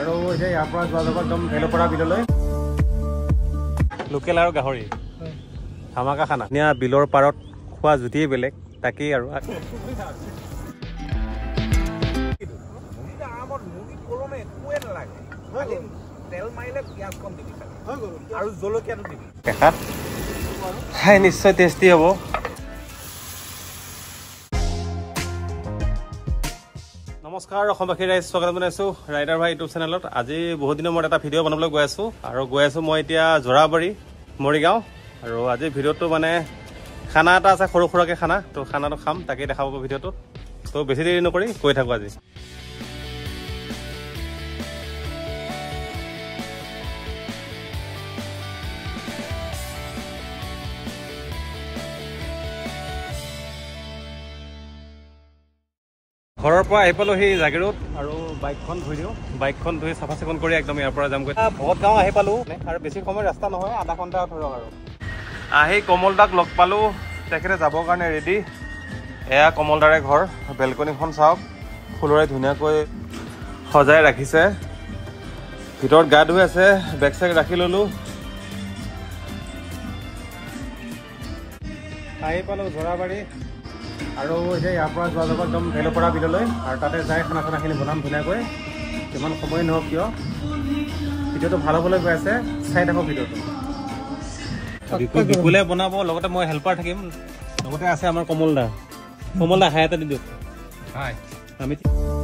আৰু এতিয়া ইয়াৰ পৰা যোৱা যাব একদম ভেলোপাৰা বিললৈ লোকেল আৰু গাহৰি ধামাকা খানা ধুনীয়া বিলৰ পাৰত খোৱা জুতিয়ে বেলেগ তাকেই আৰু দেখাত খাই নিশ্চয় টেষ্টি হ'ব। নমস্কাৰ অসমবাসী ৰাইজ, স্বাগতম জনাইছোঁ ৰাইডাৰ ভাই ইউটিউব চেনেলত। আজি বহুত দিনৰ মূৰত এটা ভিডিঅ' বনাবলৈ গৈ আছোঁ আৰু গৈ আছোঁ মই এতিয়া জৰাবাৰী মৰিগাঁও। আৰু আজি ভিডিঅ'টো মানে খানা এটা আছে, সৰু সুৰাকৈ খানা, তো খানাটো খাম, তাকেই দেখা পাব ভিডিঅ'টোত। তো বেছি দেৰি নকৰি কৈ থাকোঁ আজি। ঘৰৰ পৰা আহি পালোঁ সেই জাগিৰোড আৰু বাইকখন ধুই দিওঁ, বাইকখন ধুই চাফা চিকুণ কৰি একদম ইয়াৰ পৰা যামগৈ। ভকতগাঁও আহি পালোঁ আৰু বেছি সময় ৰাস্তা নহয়, আধা ঘণ্টা ধৰক। আৰু আহি কমলদাক লগ পালোঁ, তেখেতে যাবৰ কাৰণে ৰেডি। এয়া কমলদাৰে ঘৰ, বেলকনিখন চাওক, ফুলৰে ধুনীয়াকৈ সজাই ৰাখিছে। ভিতৰত গা ধুই আছে, বেগ চেগ ৰাখি ল'লোঁ। আহি পালোঁ জৰাবাৰী আৰু এতিয়া ইয়াৰ পৰা যোৱা যাব একদম ভেলোপাৰা বিললৈ আৰু তাতে যাই খানা চানাখিনি বনাম ধুনীয়াকৈ। কিমান সময় নহওক কিয়, ভিডিঅ'টো ভাল হ'বলৈ গৈ আছে, চাই থাকক ভিডিঅ'টো। বিপুলে বনাব, লগতে মই হেল্পাৰ থাকিম, লগতে আছে আমাৰ কমলদা। কমলদা হাই এটা দি দিয়ক। হাই আমি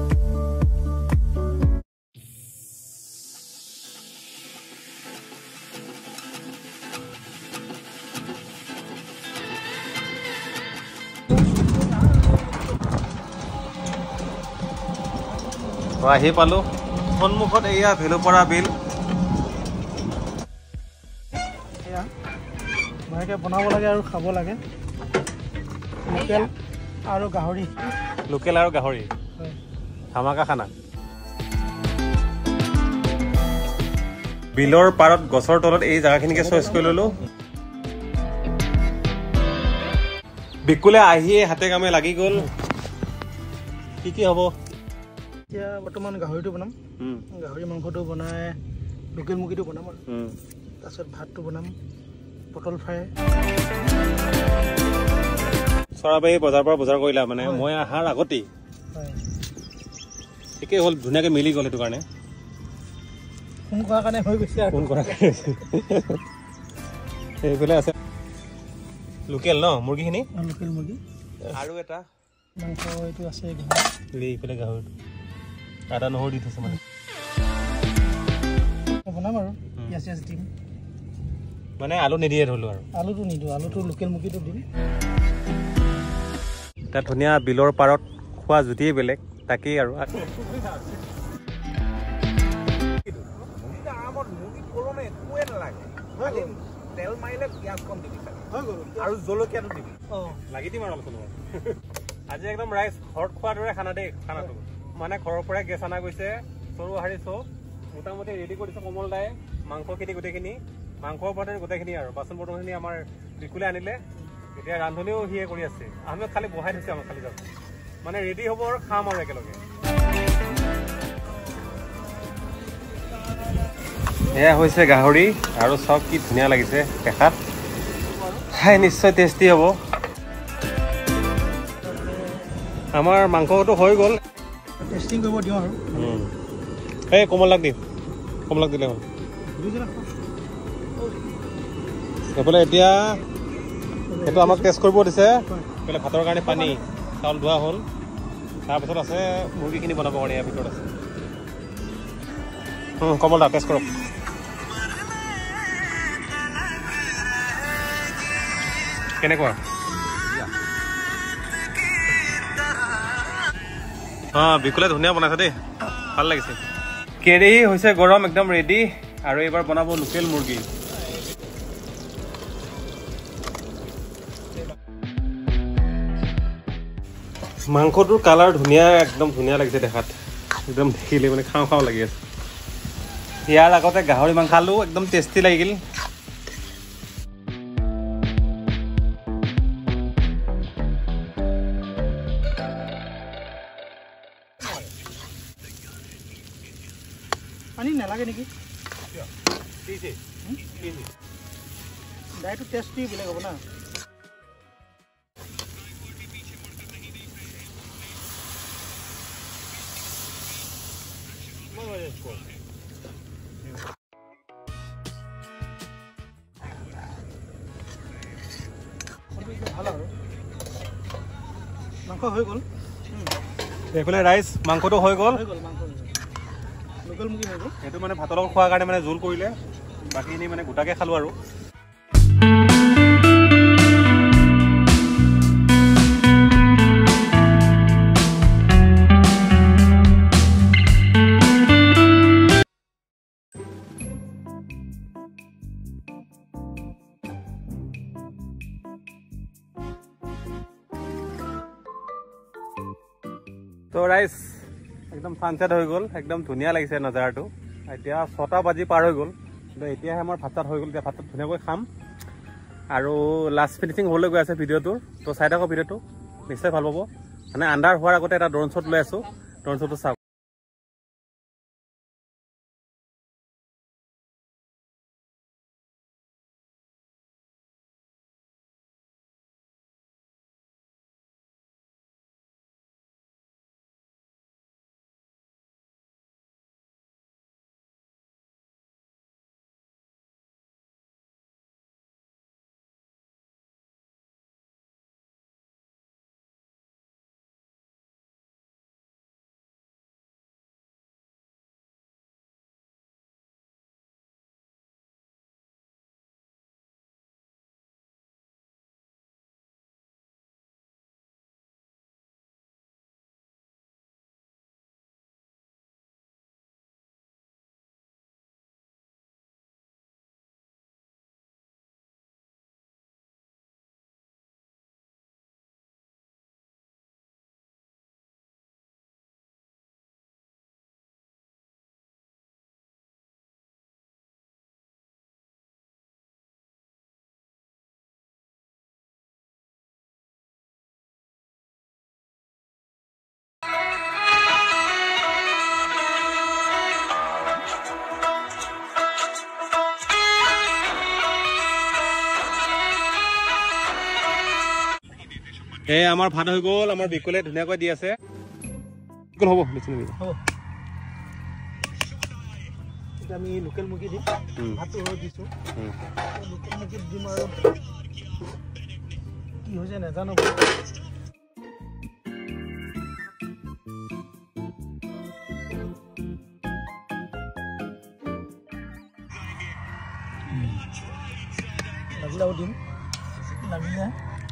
আহি পালোঁ সন্মুখত, এয়া ভেলোপাৰা বিল। এয়া ভালকৈ বনাব লাগে আৰু খাব লাগে। লোকেল আৰু গাহৰি, লোকেল আৰু গাহৰি ধামাকা খানা। বিলৰ পাৰত গছৰ তলত এই জেগাখিনিকে চইচ কৰি ল'লোঁ। বিকুলে আহিয়ে হাতে কামে লাগি গ'ল। কি কি হ'ব এতিয়া? বৰ্তমান গাহৰিটো বনাম, গাহৰি মাংসটো বনাই লোকেল মুৰ্গীটো বনাম আৰু তাৰপিছত ভাতটো বনাম, পটল ফ্ৰাই। চৰাবাৰী বজাৰৰ পৰা বজাৰ কৰিলা মানে? মই অহাৰ আগতেই একেই হ'ল, ধুনীয়াকৈ মিলি গ'ল। সেইটো কাৰণে ফোন কৰাৰ কাৰণে হৈ গৈছে, ফোন কৰাৰ কাৰণে এইফালে আছে লোকেল ন মুৰ্গীখিনি, লোকেল মুৰ্গী আৰু এটা মাংস এইটো আছে, এইফালে গাহৰিটো আদা নহৰু দি থৈছে মানে বনাম আৰু পিঁয়াজ চিয়াজ দিম। মানে আলু নিদিয়ে ধৰিলোঁ আৰু আলুটো নিদিওঁ, আলুটো লোকেল মুৰ্গীটো দিম। তাত ধুনীয়া বিলৰ পাৰত খোৱা জুতিয়ে বেলেগ তাকেই আৰু তেল মাৰিলে পিঁয়াজ কম দিবি আৰু জলকীয়াটো দিবি, লাগি দিম আৰু অলপ। আজি একদম ৰাইজ ঘৰত খোৱাৰ দৰে খানা দেই। খানাটো মানে ঘৰৰ পৰাই গেছ অনা গৈছে, চৰু হাৰি চব মোটামুটি ৰেডি কৰিছে কমল দাই। মাংসখিনি গোটেইখিনি, মাংসৰ ওপৰতে গোটেইখিনি আৰু বাচন বৰ্তনখিনি আমাৰ বিকুলে আনিলে। এতিয়া ৰান্ধনিও সিয়ে কৰি আছে, আমি খালি বহাই থৈছে, আমাক খালি যাব মানে ৰেডি হ'ব আৰু খাম আৰু একেলগে। এয়া হৈছে গাহৰি আৰু চব কি ধুনীয়া লাগিছে দেখাত, খাই নিশ্চয় টেষ্টি হ'ব। আমাৰ মাংসটো হৈ গ'ল, টেষ্টিং কৰিব দিওঁ আৰু এই কমলাক দিম, কমলাক দিলে হ'ল। এইফালে এতিয়া সেইটো আমাক টেষ্ট কৰিব দিছে। এইফালে ভাতৰ কাৰণে পানী, চাউল ধোৱা হ'ল। তাৰপিছত আছে মুৰ্গীখিনি বনাবৰ কাৰণে, ইয়াৰ ভিতৰত আছে। কমলা টেষ্ট কৰক। কেনেকুৱা? বিকুলে ধুনীয়া বনাইছে দেই, ভাল লাগিছে। কেৰাহী হৈছে গৰম, একদম ৰেডি। আৰু এইবাৰ বনাব লোকেল মুৰ্গী। মাংসটোৰ কালাৰ ধুনীয়া, একদম ধুনীয়া লাগিছে দেখাত, একদম দেখিলে মানে খাওঁ খাওঁ লাগি আছে। ইয়াৰ আগতে গাহৰি মাংস খালোঁ, একদম টেষ্টি লাগিল। পানী নালাগে নেকি ডাইটো টেষ্টটো বেলেগ হ'ব না মাংস হৈ গ'ল এইফালে ৰাইচ মাংসটো হৈ গ'ল লোকেল মুৰ্গী হৈ গ'ল এইটো মানে ভাতৰ লগত খোৱাৰ কাৰণে মানে জোল কৰিলে বাকী এনেই মানে গোটাকে খালোঁ আৰু তো ৰাইজ একদম সানছেট হৈ গ'ল একদম ধুনীয়া লাগিছে নজাৰাটো এতিয়া 6টা বাজি পাৰ হৈ গ'ল কিন্তু এতিয়াহে আমাৰ ভাত চাত হৈ গ'ল এতিয়া ভাত ধুনীয়াকৈ খাম আৰু লাষ্ট ফিনিচিং হ'বলৈ গৈ আছে ভিডিঅ'টোৰ তো চাই থাকক ভিডিঅ'টো নিশ্চয় ভাল পাব মানে আন্ধাৰ হোৱাৰ আগতে এটা ড্ৰোন শ্বট লৈ আছোঁ ড্ৰোন শ্বটটো চাওক এই আমাৰ ভাত হৈ গ'ল আমাৰ বিকুলে ধুনীয়াকৈ দি আছে বিকুল হ'ব বেছি নিবি হ'ব এটা আমি লোকেল মুৰ্গী দিম ভাতটো হৈ দিছোঁ লোকেল মুৰ্গী দিম আৰু কি হৈছে নাজানো লাগিলেও দিম লাগিলে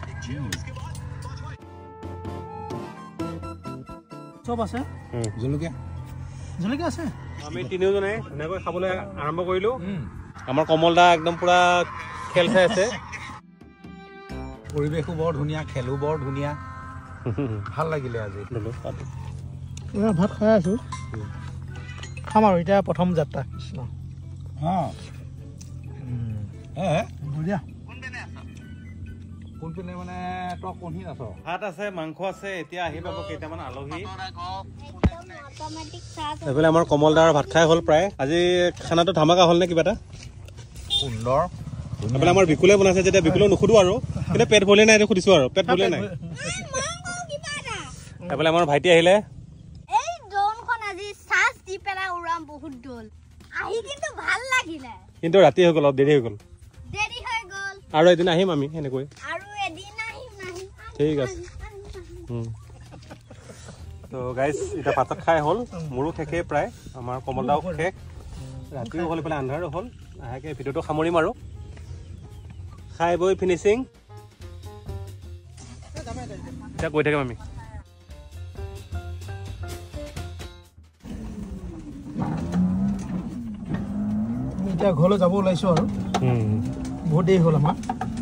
চব আছে জলকীয়া জলকীয়া আছে আমি তিনিওজনে ধুনীয়াকৈ খাবলৈ আৰম্ভ কৰিলোঁ আমাৰ কমল দা একদম পুৰা খেল চাই আছে পৰিৱেশো বৰ ধুনীয়া খেলো বৰ ধুনীয়া ভাল লাগিলে আজি এইবাৰ ভাত খাই আছোঁ খাম আৰু এতিয়া প্ৰথম যাত্ৰা বঢ়িয়া কোনপিনে মানে তই কোনখিনিত আছ ভাত আছে মাংস আছে এতিয়া আহি পাব কেইটামান আলহী এইফালে আমাৰ কমল দাৰ ভাত খাই হ'ল প্ৰায় আজি খানাটো ধামাকা হ'ল নে কিবা এটা সুন্দৰ এইফালে আমাৰ বিকুলে বনাইছে যেতিয়া বিকুলেও নুসুধো আৰু কিন্তু পেট ভলে নাই এইটো সুধিছো আৰু পেট ভলে নাই এইফালে আমাৰ ভাইটি আহিলে এই ড্ৰোনখন আজি চাৰ্জ দি পেলাই উৰাম বহুত দল আহি কিন্তু ভাল লাগিলে কিন্তু ৰাতি হৈ গ'ল অলপ দেৰি হৈ গ'ল আৰু এদিন আহিম আমি এনেকৈ ঠিক আছে তো গাইজ এতিয়া ভাত খাই হ'ল মোৰো শেষেই প্ৰায় আমাৰ কমল দাও শেষ ৰাতিও হ'ল এইফালে আন্ধাৰো হ'ল লাহেকৈ ভিডিঅ'টো সামৰিম আৰু খাই বৈ ফিনিচিং এতিয়া গৈ থাকিম আমি এতিয়া ঘৰলৈ যাব ওলাইছোঁ আৰু বহুত দেৰি হ'ল আমাৰ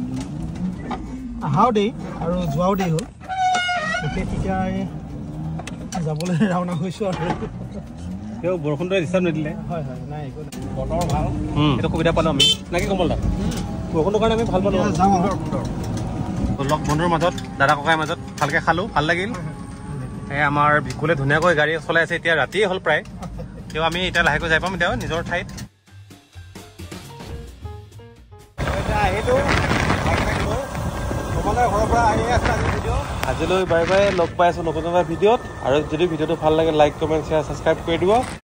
অহাও দেৰি আৰু যোৱাও দেৰি হ'ল তেতিয়া যাবলৈ ৰাওনা হৈছোঁ আৰু তেওঁ বৰষুণটো ডিষ্টাৰ্ব নিদিলে হয় হয় নাই একো নাই বতৰ ভাল এইটো সুবিধা পালোঁ আমি নাকি কমল দা বৰষুণটোৰ কাৰণে আমি ভাল পালোঁ যাওঁ লগ বন্ধুৰ মাজত দাদা ককাইৰ মাজত ভালকৈ খালোঁ ভাল লাগিল এই আমাৰ বিকুলে ধুনীয়াকৈ গাড়ী চলাই আছে এতিয়া ৰাতিয়ে হ'ল প্ৰায় তেও আমি এতিয়া লাহেকৈ যাই পাম এতিয়া নিজৰ ঠাইত আজিলৈ বাই বাই লগ পাই আছো নতুন এটা ভিডিঅ'ত আৰু যদি ভিডিঅ'টো ভাল লাগে লাইক কমেণ্ট শ্বেয়াৰ ছাবস্ক্ৰাইব কৰি দিব